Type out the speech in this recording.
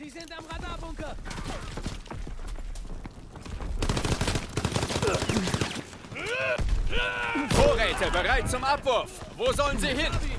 Sie sind am Radarbunker. Vorräte bereit zum Abwurf. Wo sollen sie hin?